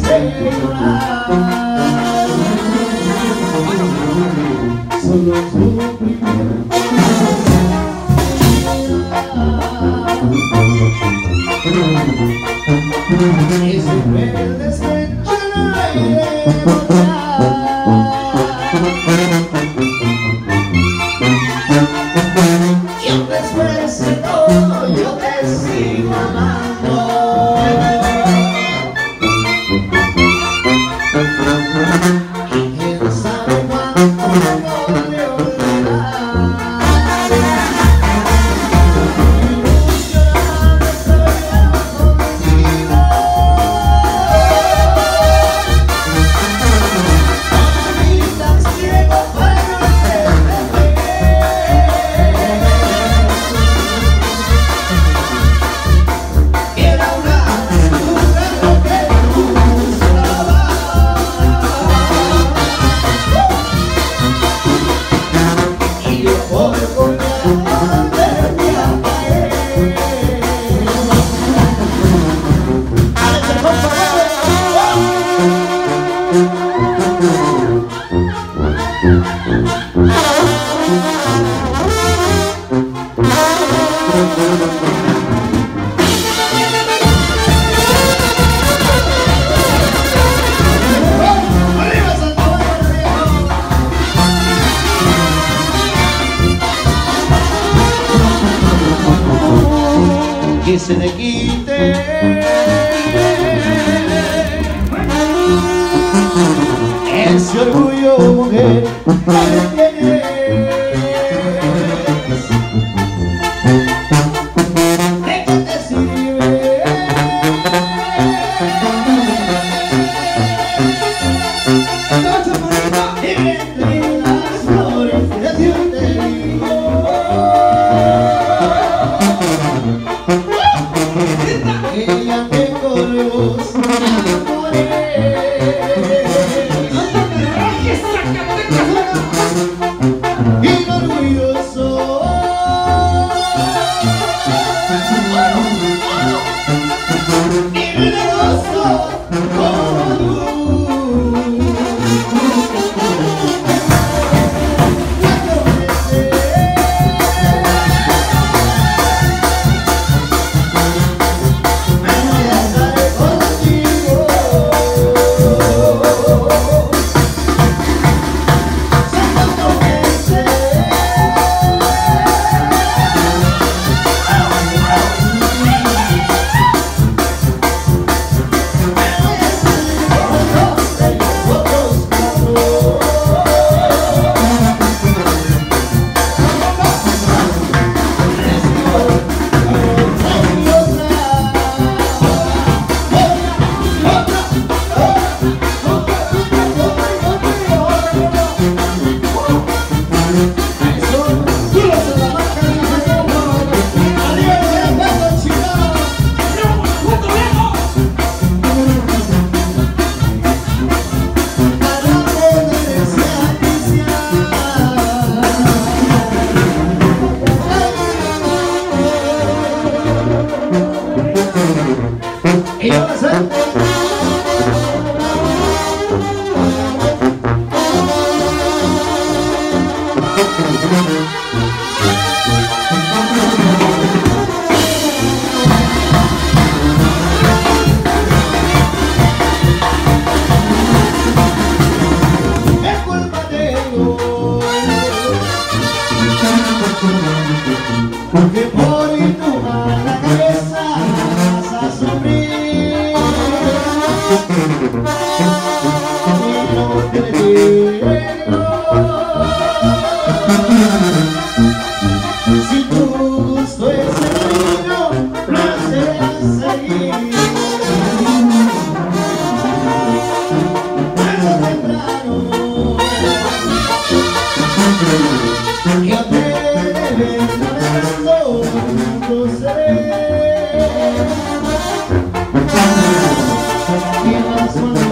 hace llorar. Solo tu primera y sin ver el despecho no hay de borrar. Yo después de todo yo te sigo amando. Y quién sabe cuánto no te olvidará. Ilusionado estoy contigo. Ahorita ciego para no verte. Era una aventura lo que tú buscabas. Y yo por confiar te vi a caer. ¡Ándale, por favor! ¡Arriba, Santa María! Que se te quite ese orgullo, mujer, que tienes. ¿De qué te sirve? Y entre las flores de Dios te digo que ya tengo luz amores. Y orgulloso y valeroso como tú. Y yo no sé. Es culpa de Dios, porque por tu mala cabeza vas a sufrir. Y no te digo, si tu gusto es el mío, lo harás seguir. Tarde o temprano yo te vengo juntos seré. Y más